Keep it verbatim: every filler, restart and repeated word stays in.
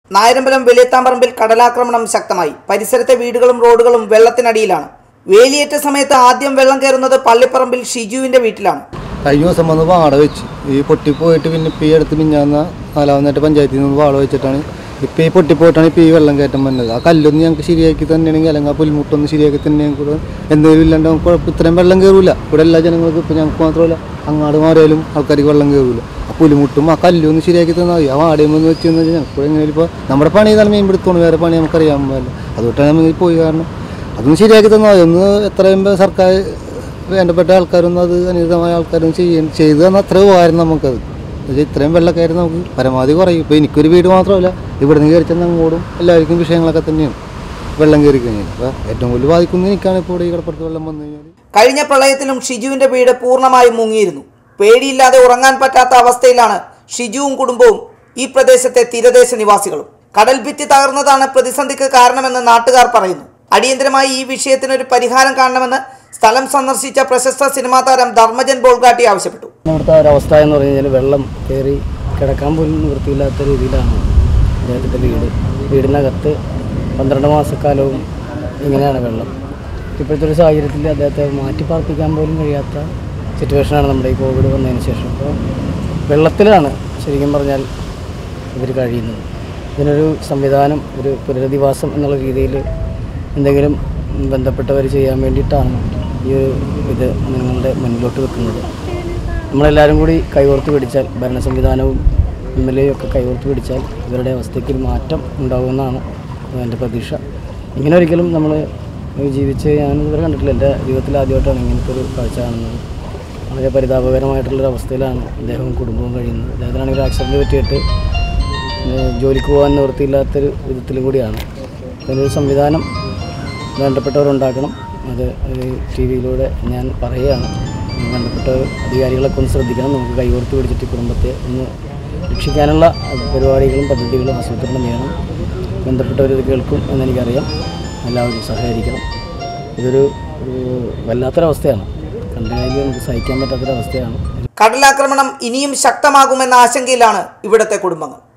നായരമ്പലം വെളിയത്താമ്പറമ്പിൽ കടലാക്രമണം ശക്തമായി. പരിസരത്തെ വീടുകളും റോഡുകളും വെള്ളത്തിനടിയിലാണ്. വേലിയേറ്റ സമയത്ത് ആദ്യം വെള്ളം കയറുന്നത് പള്ളിപ്പറമ്പിൽ ഷിജുവിന്റെ വീട്ടിലാണ്. കഴിഞ്ഞ ദിവസം വന്ന് വാട വെച്ച് ഈ പൊട്ടിപ്പോയിട്ട് പിന്നെ ഇപ്പം ഈ അടുത്ത് മിഞ്ഞാന്ന നാലാമത്തെ പഞ്ചായത്തിൽ നിന്ന് വാട വെച്ചിട്ടാണ് ഇപ്പം ഈ പൊട്ടിപ്പോയിട്ടാണ് ഇപ്പം ഈ വെള്ളം കയറ്റം വന്നത്. ആ കല്ലൊന്ന് ഞങ്ങൾക്ക് ശരിയാക്കി തന്നെയാണെങ്കിൽ അല്ലെങ്കിൽ ആ പുൽമുട്ടൊന്ന് ശരിയാക്കി തന്നെയാണെങ്കിൽ കൂടെ എന്തെങ്കിലും ഇല്ലാണ്ട് നമുക്ക് ഇത്രയും വെള്ളം കയറില്ല. ഇവിടെ എല്ലാ ജനങ്ങൾക്കും ഇപ്പം ഞങ്ങൾക്ക് മാത്രമല്ല അങ്ങാട് മാറിയാലും ആൾക്കാർക്ക് വെള്ളം കയറില്ല. ആ പുലിമുട്ടും ആ കല്ലൊന്ന് ശരിയാക്കി തന്നാൽ മതി. ആ വാടകയെന്ന് വെച്ച് കഴിഞ്ഞാൽ ഞങ്ങൾക്ക് എങ്ങനെയും ഇപ്പോൾ നമ്മുടെ പണി ചെയ്താണ് മീൻ പിടുത്തോണ്ട് വേറെ പണി നമുക്കറിയാൻ പാടില്ല. അതുകൊണ്ടാണ് നമ്മൾ പോയി കാരണം അതൊന്ന് ശരിയാക്കി തന്നാൽ മതി. ഒന്ന് എത്രയും സർക്കാർ വേണ്ടപ്പെട്ട ആൾക്കാരൊന്നും അത് അനുകൂലമായ ആൾക്കാരൊന്നും ചെയ്യാൻ ചെയ്തു തന്നാൽ അത്ര ഉപകാരം നമുക്കത്. ഇത്രയും വെള്ളക്കയറി നമുക്ക് പരമാവധി കുറയും. ഇപ്പോൾ എനിക്കൊരു വീട് മാത്രമല്ല, ഇവിടെ നിന്ന് കയറി ചെന്ന് അങ്ങോട്ടും എല്ലാവർക്കും വിഷയങ്ങളൊക്കെ തന്നെയാണ് വെള്ളം കയറി കഴിഞ്ഞാൽ. അപ്പോൾ ഏറ്റവും കൂടുതൽ ബാധിക്കുന്ന എനിക്കാണ് ഇപ്പോൾ ഇവിടെ ഈ കടപ്പുറത്ത് വെള്ളം വന്നു കഴിഞ്ഞാൽ. കഴിഞ്ഞ പ്രളയത്തിലും ഷിജുവിന്റെ വീട് പൂർണ്ണമായും മുങ്ങിയിരുന്നു. പേടിയില്ലാതെ ഉറങ്ങാൻ പറ്റാത്ത അവസ്ഥയിലാണ് ഷിജുവും കുടുംബവും ഈ പ്രദേശത്തെ തീരദേശ നിവാസികളും. കടൽ ഭിത്തി തകർന്നതാണ് പ്രതിസന്ധിക്ക് കാരണമെന്ന് നാട്ടുകാർ പറയുന്നു. അടിയന്തരമായി ഈ വിഷയത്തിനൊരു പരിഹാരം കാണണമെന്ന് സ്ഥലം സന്ദർശിച്ച പ്രശസ്ത സിനിമാ താരം ധർമ്മജൻ ബോൾഗാട്ടി ആവശ്യപ്പെട്ടു. ഇവിടുത്തെ ഒരവസ്ഥ എന്ന് പറഞ്ഞു കഴിഞ്ഞാൽ വെള്ളം കയറി കിടക്കാൻ പോലും നിവൃത്തിയില്ലാത്ത രീതിയിലാണ് അദ്ദേഹത്തിൻ്റെ വീട്. വീടിനകത്ത് പന്ത്രണ്ട് മാസക്കാലവും ഇങ്ങനെയാണ് വെള്ളം. ഇപ്പോഴത്തെ ഒരു സാഹചര്യത്തിൽ അദ്ദേഹത്തെ മാറ്റി പാർപ്പിക്കാൻ പോലും കഴിയാത്ത സിറ്റുവേഷനാണ് നമ്മുടെ ഈ കോവിഡ് വന്നതിന് ശേഷം. അപ്പോൾ വെള്ളത്തിലാണ് ശരിക്കും പറഞ്ഞാൽ ഇവർ കഴിയുന്നത്. ഇതിനൊരു സംവിധാനം, ഒരു പുനരധിവാസം എന്നുള്ള രീതിയിൽ എന്തെങ്കിലും ബന്ധപ്പെട്ടവർ ചെയ്യാൻ വേണ്ടിയിട്ടാണ് ഈ ഒരു ഇത് നിങ്ങളുടെ മുന്നിലോട്ട് വെക്കുന്നത്. നമ്മളെല്ലാവരും കൂടി കൈകോർത്ത് പിടിച്ചാൽ, ഭരണ സംവിധാനവും എം എൽ എയും ഒക്കെ കൈകോർത്ത് പിടിച്ചാൽ ഇവരുടെ അവസ്ഥയ്ക്ക് ഒരു മാറ്റം ഉണ്ടാകുമെന്നാണ് എൻ്റെ പ്രതീക്ഷ. ഇങ്ങനെ ഒരിക്കലും നമ്മൾ ജീവിച്ച് ഞാനിതുവരെ കണ്ടിട്ടില്ല. എൻ്റെ ജീവിതത്തിൽ ആദ്യമായിട്ടാണ് ഇങ്ങനത്തെ ഒരു കാഴ്ച കാണുന്നത്. വളരെ പരിതാപകരമായിട്ടുള്ളൊരവസ്ഥയിലാണ് അദ്ദേഹവും കുടുംബവും കഴിയുന്നത്. അദ്ദേഹത്തിനാണെങ്കിൽ ഒരു ആക്സിഡൻറ്റ് പറ്റിയിട്ട് ജോലിക്ക് പോകാൻ നിവൃത്തിയില്ലാത്തൊരു വിധത്തിലും കൂടിയാണ്. അതിനൊരു സംവിധാനം വേണ്ടപ്പെട്ടവരുണ്ടാക്കണം. അത് ടി വിയിലൂടെ ഞാൻ പറയുകയാണ്. ബന്ധപ്പെട്ട അധികാരികളൊക്കെ ഒന്ന് ശ്രദ്ധിക്കണം. നമുക്ക് കൈകോർത്ത് പിടിച്ചിട്ട് കുടുംബത്തെ ഒന്ന് രക്ഷിക്കാനുള്ള പരിപാടികളും പദ്ധതികളും ആസൂത്രണം ചെയ്യണം. ബന്ധപ്പെട്ടവരിത് കേൾക്കും എന്നെനിക്കറിയാം. എല്ലാവരും സഹകരിക്കണം. ഇതൊരു വല്ലാത്തൊരവസ്ഥയാണ്. കണ്ടു കഴിഞ്ഞാൽ നമുക്ക് സഹിക്കാൻ പറ്റാത്തൊരവസ്ഥയാണ്. കടലാക്രമണം ഇനിയും ശക്തമാകുമെന്ന ആശങ്കയിലാണ് ഇവിടുത്തെ കുടുംബങ്ങൾ.